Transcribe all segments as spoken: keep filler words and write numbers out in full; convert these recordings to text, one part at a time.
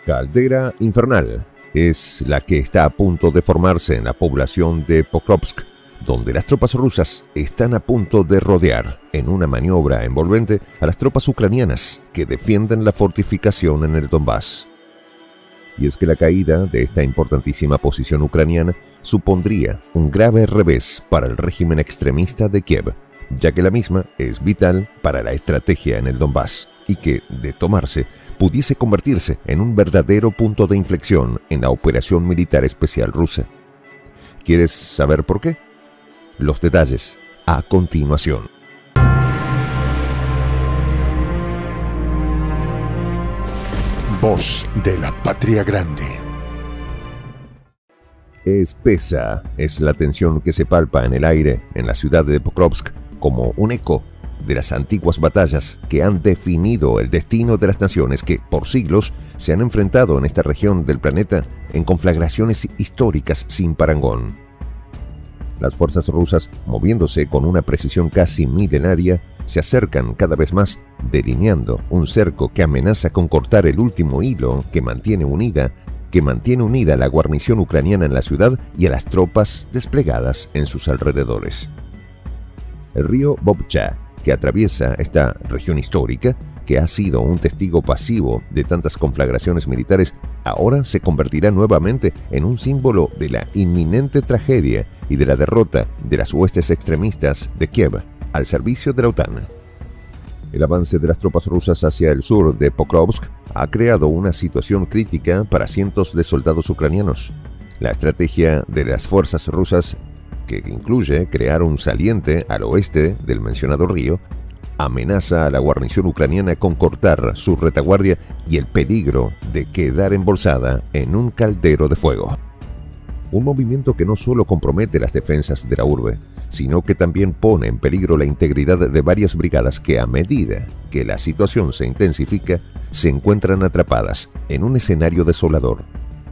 Caldera infernal es la que está a punto de formarse en la población de Pokrovsk, donde las tropas rusas están a punto de rodear, en una maniobra envolvente, a las tropas ucranianas que defienden la fortificación en el Donbass. Y es que la caída de esta importantísima posición ucraniana supondría un grave revés para el régimen extremista de Kiev, ya que la misma es vital para la estrategia en el Donbass y que, de tomarse, pudiese convertirse en un verdadero punto de inflexión en la operación militar especial rusa. ¿Quieres saber por qué? Los detalles a continuación. Voz de la Patria Grande. Espesa es la tensión que se palpa en el aire en la ciudad de Pokrovsk como un eco de las antiguas batallas que han definido el destino de las naciones que, por siglos, se han enfrentado en esta región del planeta en conflagraciones históricas sin parangón. Las fuerzas rusas, moviéndose con una precisión casi milenaria, se acercan cada vez más, delineando un cerco que amenaza con cortar el último hilo que mantiene unida, que mantiene unida la guarnición ucraniana en la ciudad y a las tropas desplegadas en sus alrededores. El río Vovcha, que atraviesa esta región histórica, que ha sido un testigo pasivo de tantas conflagraciones militares, ahora se convertirá nuevamente en un símbolo de la inminente tragedia y de la derrota de las huestes extremistas de Kiev al servicio de la OTAN. El avance de las tropas rusas hacia el sur de Pokrovsk ha creado una situación crítica para cientos de soldados ucranianos. La estrategia de las fuerzas rusas, que incluye crear un saliente al oeste del mencionado río, amenaza a la guarnición ucraniana con cortar su retaguardia y el peligro de quedar embolsada en un caldero de fuego. Un movimiento que no solo compromete las defensas de la urbe, sino que también pone en peligro la integridad de varias brigadas que, a medida que la situación se intensifica, se encuentran atrapadas en un escenario desolador.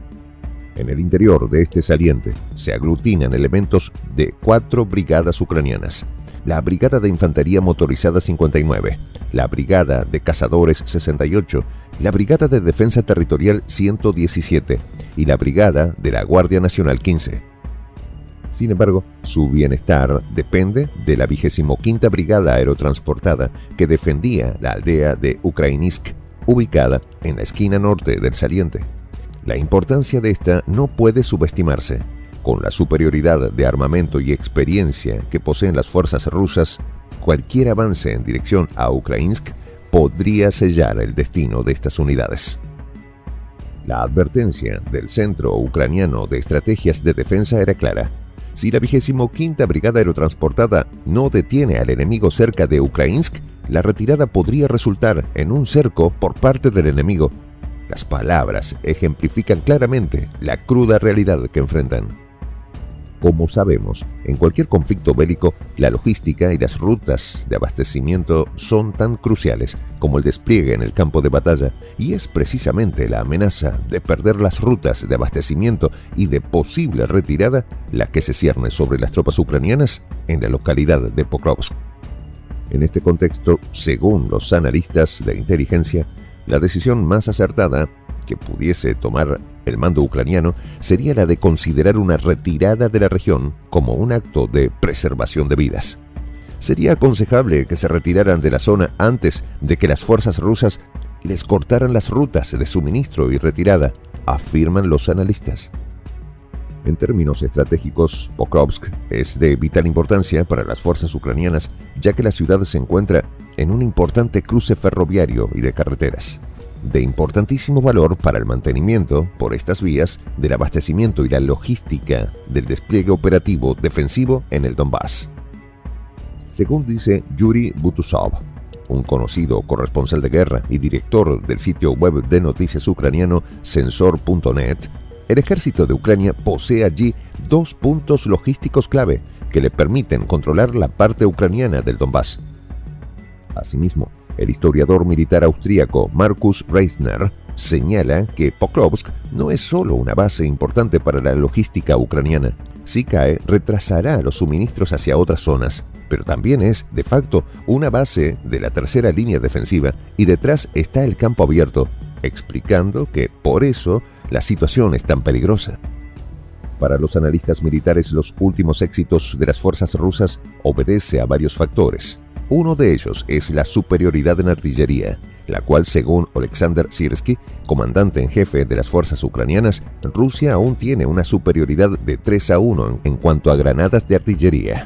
En el interior de este saliente se aglutinan elementos de cuatro brigadas ucranianas: la Brigada de Infantería Motorizada cincuenta y nueve, la Brigada de Cazadores sesenta y ocho, la Brigada de Defensa Territorial ciento diecisiete y la Brigada de la Guardia Nacional quince. Sin embargo, su bienestar depende de la vigésimo quinta Brigada Aerotransportada que defendía la aldea de Ukrainsk, ubicada en la esquina norte del saliente. La importancia de esta no puede subestimarse. Con la superioridad de armamento y experiencia que poseen las fuerzas rusas, cualquier avance en dirección a Ukrainsk podría sellar el destino de estas unidades. La advertencia del Centro Ucraniano de Estrategias de Defensa era clara. Si la vigésimo quinta Brigada Aerotransportada no detiene al enemigo cerca de Ukrainsk, la retirada podría resultar en un cerco por parte del enemigo. Las palabras ejemplifican claramente la cruda realidad que enfrentan. Como sabemos, en cualquier conflicto bélico, la logística y las rutas de abastecimiento son tan cruciales como el despliegue en el campo de batalla, y es precisamente la amenaza de perder las rutas de abastecimiento y de posible retirada la que se cierne sobre las tropas ucranianas en la localidad de Pokrovsk. En este contexto, según los analistas de inteligencia, la decisión más acertada que pudiese tomar el mando ucraniano sería la de considerar una retirada de la región como un acto de preservación de vidas. Sería aconsejable que se retiraran de la zona antes de que las fuerzas rusas les cortaran las rutas de suministro y retirada, afirman los analistas. En términos estratégicos, Pokrovsk es de vital importancia para las fuerzas ucranianas, ya que la ciudad se encuentra en un importante cruce ferroviario y de carreteras, de importantísimo valor para el mantenimiento, por estas vías, del abastecimiento y la logística del despliegue operativo defensivo en el Donbass. Según dice Yuri Butusov, un conocido corresponsal de guerra y director del sitio web de noticias ucraniano Sensor punto net, el ejército de Ucrania posee allí dos puntos logísticos clave que le permiten controlar la parte ucraniana del Donbass. Asimismo, el historiador militar austríaco Markus Reisner señala que Pokrovsk no es solo una base importante para la logística ucraniana. Si cae, retrasará los suministros hacia otras zonas, pero también es, de facto, una base de la tercera línea defensiva y detrás está el campo abierto, explicando que por eso la situación es tan peligrosa. Para los analistas militares, los últimos éxitos de las fuerzas rusas obedece a varios factores. Uno de ellos es la superioridad en artillería, la cual, según Oleksandr Syrskyi, comandante en jefe de las fuerzas ucranianas, Rusia aún tiene una superioridad de tres a uno en cuanto a granadas de artillería.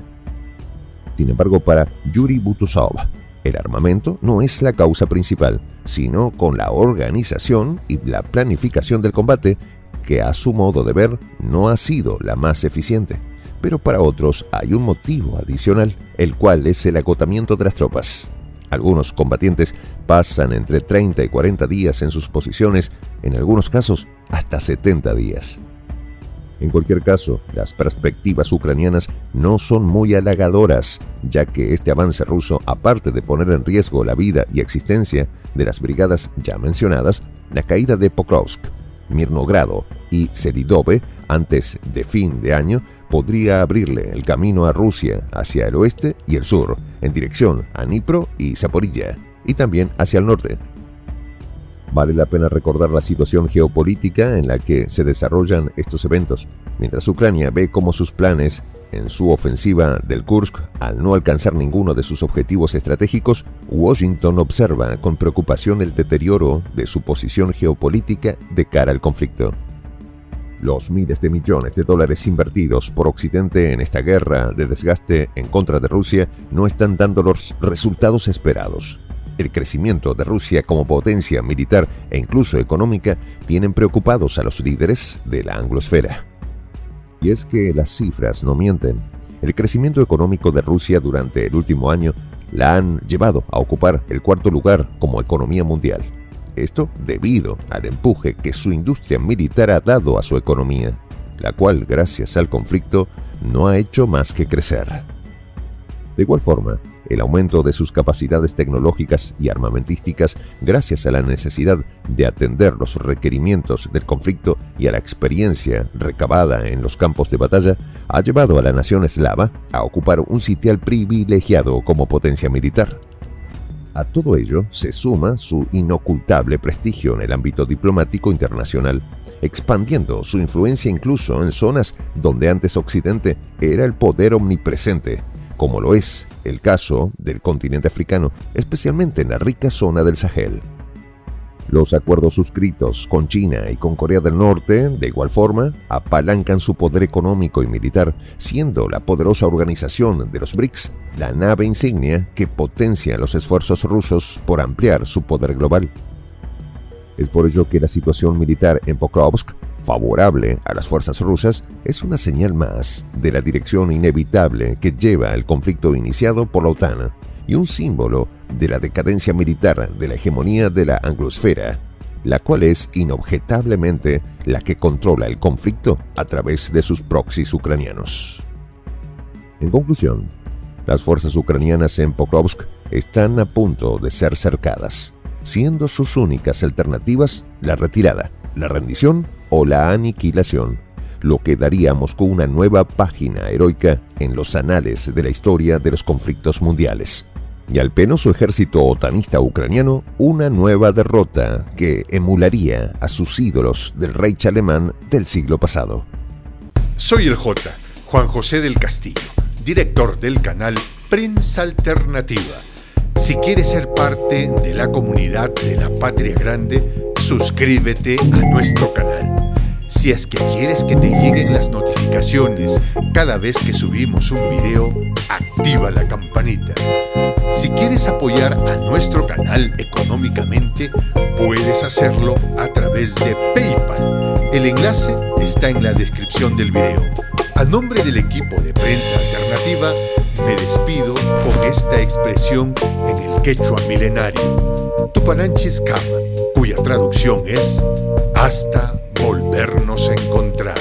Sin embargo, para Yuri Butusov, el armamento no es la causa principal, sino con la organización y la planificación del combate, que a su modo de ver no ha sido la más eficiente. Pero para otros hay un motivo adicional, el cual es el agotamiento de las tropas. Algunos combatientes pasan entre treinta y cuarenta días en sus posiciones, en algunos casos hasta setenta días. En cualquier caso, las perspectivas ucranianas no son muy halagadoras, ya que este avance ruso, aparte de poner en riesgo la vida y existencia de las brigadas ya mencionadas, la caída de Pokrovsk, Mirnogrado y Selidove antes de fin de año podría abrirle el camino a Rusia hacia el oeste y el sur, en dirección a Dnipro y Zaporilla, y también hacia el norte. Vale la pena recordar la situación geopolítica en la que se desarrollan estos eventos. Mientras Ucrania ve cómo sus planes en su ofensiva del Kursk, al no alcanzar ninguno de sus objetivos estratégicos, Washington observa con preocupación el deterioro de su posición geopolítica de cara al conflicto. Los miles de millones de dólares invertidos por Occidente en esta guerra de desgaste en contra de Rusia no están dando los resultados esperados. El crecimiento de Rusia como potencia militar e incluso económica tienen preocupados a los líderes de la anglosfera. Y es que las cifras no mienten. El crecimiento económico de Rusia durante el último año la han llevado a ocupar el cuarto lugar como economía mundial. Esto debido al empuje que su industria militar ha dado a su economía, la cual, gracias al conflicto, no ha hecho más que crecer. De igual forma, el aumento de sus capacidades tecnológicas y armamentísticas, gracias a la necesidad de atender los requerimientos del conflicto y a la experiencia recabada en los campos de batalla, ha llevado a la nación eslava a ocupar un sitial privilegiado como potencia militar. A todo ello se suma su inocultable prestigio en el ámbito diplomático internacional, expandiendo su influencia incluso en zonas donde antes Occidente era el poder omnipresente, como lo es el caso del continente africano, especialmente en la rica zona del Sahel. Los acuerdos suscritos con China y con Corea del Norte, de igual forma, apalancan su poder económico y militar, siendo la poderosa organización de los BRICS la nave insignia que potencia los esfuerzos rusos por ampliar su poder global. Es por ello que la situación militar en Pokrovsk, favorable a las fuerzas rusas, es una señal más de la dirección inevitable que lleva el conflicto iniciado por la OTAN, y un símbolo de la decadencia militar de la hegemonía de la anglosfera, la cual es inobjetablemente la que controla el conflicto a través de sus proxies ucranianos. En conclusión, las fuerzas ucranianas en Pokrovsk están a punto de ser cercadas, siendo sus únicas alternativas la retirada, la rendición o la aniquilación, lo que daría a Moscú una nueva página heroica en los anales de la historia de los conflictos mundiales, y al penoso ejército otanista ucraniano una nueva derrota que emularía a sus ídolos del Reich alemán del siglo pasado. Soy el J, Juan José del Castillo, director del canal Prensa Alternativa. Si quieres ser parte de la comunidad de la Patria Grande, suscríbete a nuestro canal. Si es que quieres que te lleguen las notificaciones cada vez que subimos un video, activa la campanita. Si quieres apoyar a nuestro canal económicamente, puedes hacerlo a través de PayPal. El enlace está en la descripción del video. A nombre del equipo de Prensa Alternativa, me despido con esta expresión en el quechua milenario, Tupananchis Kama, cuya traducción es hasta volvernos a encontrar.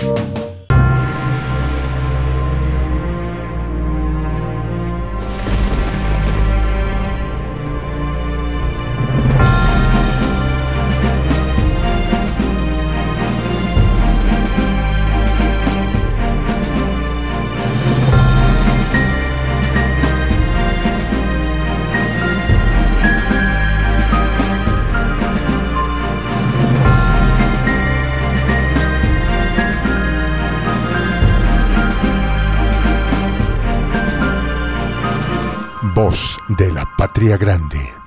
Voz de la Patria Grande.